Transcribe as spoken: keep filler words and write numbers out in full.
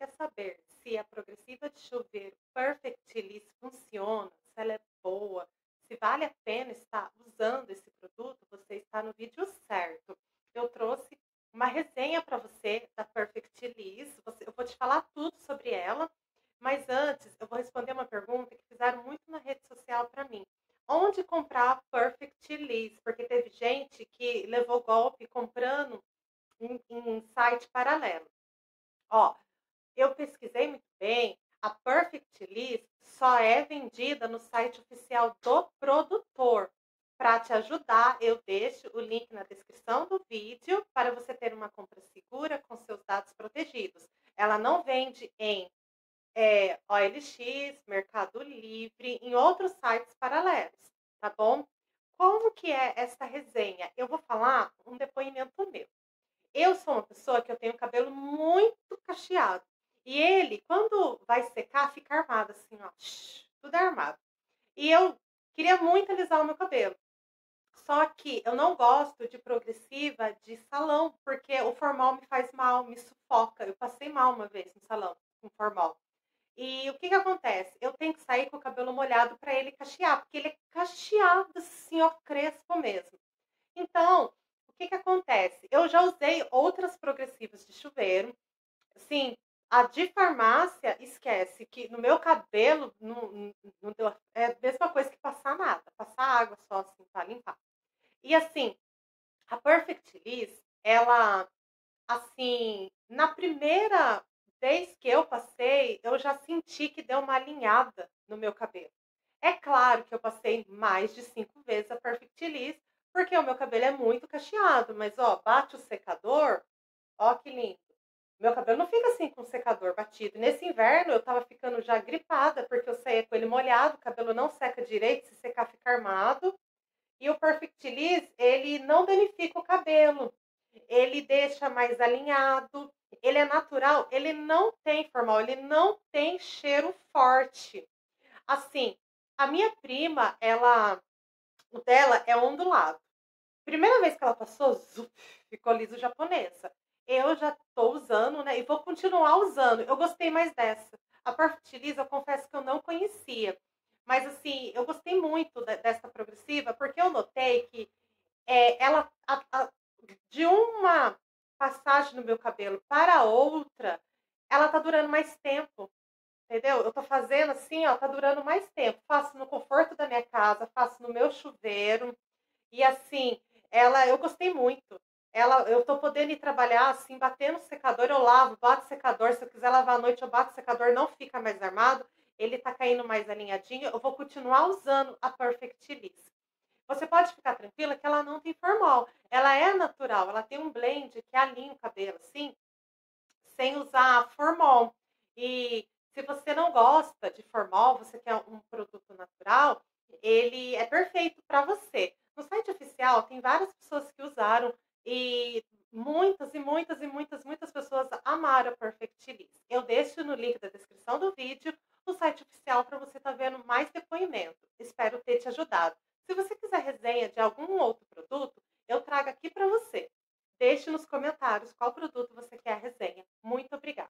quer saber se a progressiva de chuveiro Perfect Liss funciona, se ela é boa, se vale a pena estar usando esse produto, você está no vídeo certo. Eu trouxe uma resenha para você da Perfect Liss. Você- Eu vou te falar tudo sobre ela, mas antes eu vou responder uma pergunta que fizeram muito na rede social para mim. Onde comprar a Perfect Liss? Porque teve gente que levou golpe comprando em, em site paralelo. Ó, eu pesquisei muito bem, a Perfect Liss só é vendida no site oficial do produtor. Para te ajudar, eu deixo o link na descrição do vídeo para você ter uma compra segura com seus dados protegidos. Ela não vende em é, O L X, Mercado Livre, em outros sites paralelos, tá bom? Como que é essa resenha? Eu vou falar um depoimento meu. Eu sou uma pessoa que eu tenho cabelo muito cacheado. E ele, quando vai secar, fica armado assim, ó. Tudo armado. E eu queria muito alisar o meu cabelo. Só que eu não gosto de progressiva de salão, porque o formal me faz mal, me sufoca. Eu passei mal uma vez no salão com formal. E o que que acontece? Eu tenho que sair com o cabelo molhado para ele cachear, porque ele é cacheado assim, ó, crespo mesmo. Então, o que que acontece? Eu já usei outras progressivas de chuveiro. Sim, a de farmácia, esquece, que no meu cabelo não, não, não deu, é a mesma coisa que passar nada, passar água só assim para limpar. E assim, a Perfect Liss, ela, assim, na primeira vez que eu passei, eu já senti que deu uma alinhada no meu cabelo. É claro que eu passei mais de cinco vezes a Perfect Liss, porque o meu cabelo é muito cacheado, mas ó, bate o secador, ó que lindo. Meu cabelo não fica assim com o secador batido. Nesse inverno eu tava ficando já gripada, porque eu saía com ele molhado, o cabelo não seca direito, se secar fica armado. E o Perfect Liss, ele não danifica o cabelo, ele deixa mais alinhado, ele é natural, ele não tem formal, ele não tem cheiro forte. Assim, a minha prima, ela, o dela é ondulado. Primeira vez que ela passou, zup, ficou liso japonesa. Eu já tô usando, né? E vou continuar usando. Eu gostei mais dessa. A Perfect Liss, eu confesso que eu não conhecia. Mas, assim, eu gostei muito de- dessa progressiva, porque eu notei que é, ela, a- a- de uma passagem no meu cabelo para outra, ela tá durando mais tempo. Entendeu? Eu tô fazendo assim, ó, tá durando mais tempo. Faço no conforto da minha casa, faço no meu chuveiro. E assim, ela, eu gostei muito. Ela, eu tô podendo ir trabalhar assim, batendo no secador, eu lavo, bato o secador. Se eu quiser lavar à noite, eu bato o secador, não fica mais armado. Ele tá caindo mais alinhadinho. Eu vou continuar usando a Perfect Liss. Você pode ficar tranquila que ela não tem formal. Ela é natural, ela tem um blend que alinha o cabelo, assim, sem usar formol. E se você não gosta de formol, você quer um produto natural, ele é perfeito para você. No site oficial tem várias pessoas que usaram e muitas e muitas e muitas muitas pessoas amaram a Perfect Liss. Eu deixo no link da descrição do vídeo o site oficial para você estar tá vendo mais depoimento. Espero ter te ajudado. Se você quiser resenha de algum outro produto, eu trago aqui para você. Deixe nos comentários qual produto você quer a resenha. Muito obrigada.